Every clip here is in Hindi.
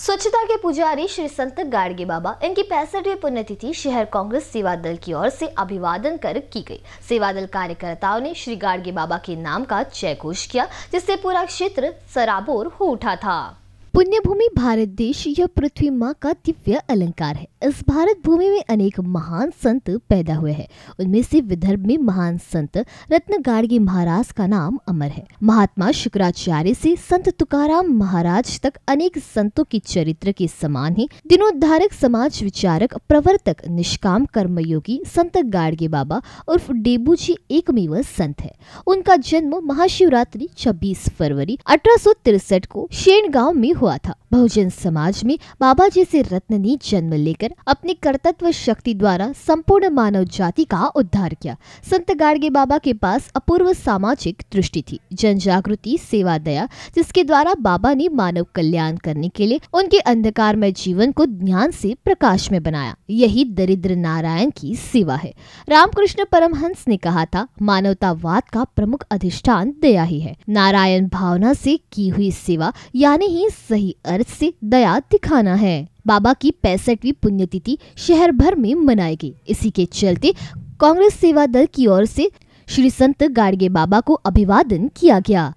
स्वच्छता के पुजारी श्री संत गाडगे बाबा इनकी 65वीं पुण्यतिथि शहर कांग्रेस सेवा दल की ओर से अभिवादन कर की गई। सेवा दल कार्यकर्ताओं ने श्री गाडगे बाबा के नाम का जयघोष किया, जिससे पूरा क्षेत्र सराबोर हो उठा था। पुण्य भूमि भारत देश यह पृथ्वी माँ का दिव्य अलंकार है। इस भारत भूमि में अनेक महान संत पैदा हुए हैं। उनमें से विदर्भ में महान संत रत्न गाडगे महाराज का नाम अमर है। महात्मा शुक्राचार्य से संत तुकाराम महाराज तक अनेक संतों की चरित्र के समान ही दिनोद्धारक, समाज विचारक, प्रवर्तक, निष्काम कर्मयोगी संत गाडगे बाबा उर्फ डेबू जी एकमेव संत है। उनका जन्म महाशिवरात्रि 26 फरवरी 1863 को शेण गांव में हुआ था। बहुजन समाज में बाबा जैसे रत्न ने जन्म लेकर अपनी कर्तव्य शक्ति द्वारा संपूर्ण मानव जाति का उद्धार किया। संत गाडगे बाबा के पास अपूर्व सामाजिक दृष्टि थी, जन जागृति, सेवा, दया, जिसके द्वारा बाबा ने मानव कल्याण करने के लिए उनके अंधकारमय जीवन को ज्ञान से प्रकाश में बनाया। यही दरिद्र नारायण की सेवा है। रामकृष्ण परमहंस ने कहा था, मानवतावाद का प्रमुख अधिष्ठान दया ही है। नारायण भावना से की हुई सेवा यानी ही सही अर्थ से दया दिखाना है। बाबा की 65वीं पुण्यतिथि शहर भर में मनाई गई। इसी के चलते कांग्रेस सेवा दल की ओर से श्री संत गाडगे बाबा को अभिवादन किया गया।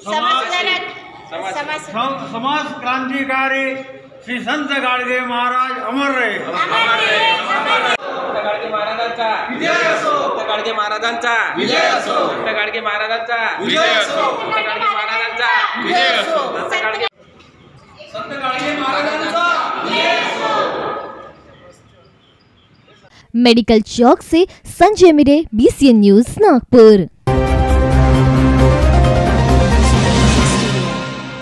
समाज क्रांतिकारी श्री संत गाडगे महाराज अमर रहे। गाडगे महाराजांचा विजय असो। गाडगे महाराजांचा विजय असो। गाडगे महाराजांचा विजय असो। गाडगे महाराजांचा विजय असो। संत गाडगे महाराजांचा विजय असो। मेडिकल चौक से संजय मिरे, BCN न्यूज, नागपुर।